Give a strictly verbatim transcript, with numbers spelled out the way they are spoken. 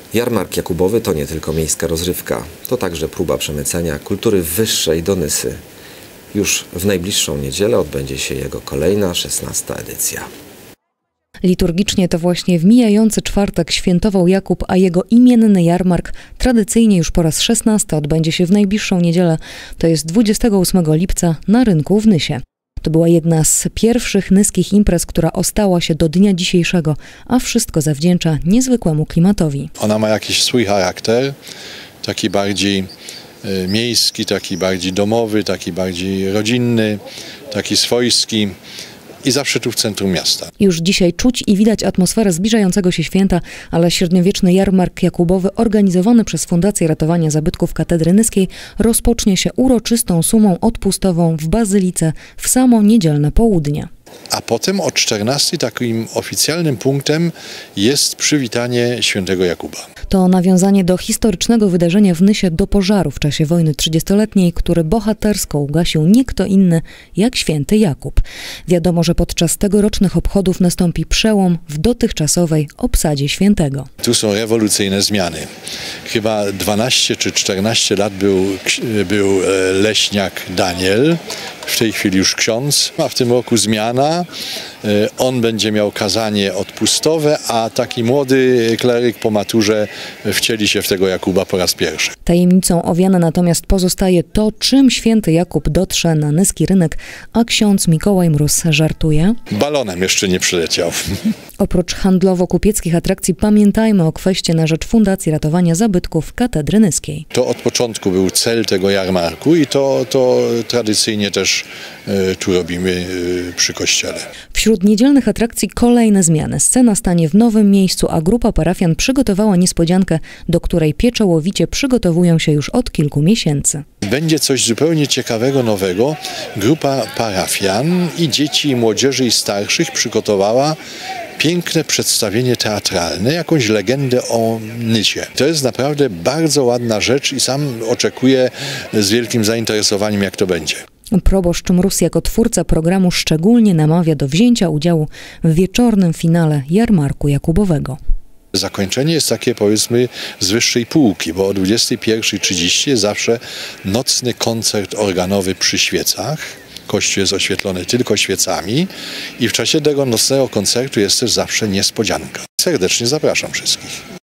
Jarmark Jakubowy to nie tylko miejska rozrywka, to także próba przemycenia kultury wyższej do Nysy. Już w najbliższą niedzielę odbędzie się jego kolejna, szesnasta edycja. Liturgicznie to właśnie w mijający czwartek świętował Jakub, a jego imienny jarmark tradycyjnie już po raz szesnasty odbędzie się w najbliższą niedzielę, to jest dwudziestego ósmego lipca na rynku w Nysie. To była jedna z pierwszych nyskich imprez, która ostała się do dnia dzisiejszego, a wszystko zawdzięcza niezwykłemu klimatowi. Ona ma jakiś swój charakter, taki bardziej y, miejski, taki bardziej domowy, taki bardziej rodzinny, taki swojski. I zawsze tu w centrum miasta. Już dzisiaj czuć i widać atmosferę zbliżającego się święta, ale średniowieczny jarmark jakubowy organizowany przez Fundację Ratowania Zabytków Katedry Nyskiej rozpocznie się uroczystą sumą odpustową w Bazylice w samo niedzielne południe. A potem o czternastej takim oficjalnym punktem jest przywitanie świętego Jakuba. To nawiązanie do historycznego wydarzenia w Nysie do pożaru w czasie wojny trzydziestoletniej, który bohatersko ugasił nie kto inny jak święty Jakub. Wiadomo, że podczas tegorocznych obchodów nastąpi przełom w dotychczasowej obsadzie świętego. Tu są rewolucyjne zmiany. Chyba dwanaście czy czternaście lat był, był leśniak Daniel, w tej chwili już ksiądz, a w tym roku zmiana. On będzie miał kazanie odpustowe, a taki młody kleryk po maturze wcieli się w tego Jakuba po raz pierwszy. Tajemnicą owiane natomiast pozostaje to, czym święty Jakub dotrze na nyski rynek, a ksiądz Mikołaj Mróz żartuje. Balonem jeszcze nie przyleciał. Oprócz handlowo-kupieckich atrakcji pamiętajmy o kweście na rzecz Fundacji Ratowania Zabytków Katedry Nyskiej. To od początku był cel tego jarmarku i to, to tradycyjnie też y, tu robimy y, przy kościele. Wśród niedzielnych atrakcji kolejne zmiany. Scena stanie w nowym miejscu, a grupa parafian przygotowała niespodziankę, do której pieczołowicie przygotowują się już od kilku miesięcy. Będzie coś zupełnie ciekawego, nowego. Grupa parafian i dzieci, i młodzieży, i starszych przygotowała piękne przedstawienie teatralne, jakąś legendę o Nysie. To jest naprawdę bardzo ładna rzecz i sam oczekuję z wielkim zainteresowaniem, jak to będzie. Proboszcz Mróz jako twórca programu szczególnie namawia do wzięcia udziału w wieczornym finale Jarmarku Jakubowego. Zakończenie jest takie, powiedzmy, z wyższej półki, bo o dwudziestej pierwszej trzydzieści jest zawsze nocny koncert organowy przy świecach. Kościół jest oświetlony tylko świecami i w czasie tego nocnego koncertu jest też zawsze niespodzianka. Serdecznie zapraszam wszystkich.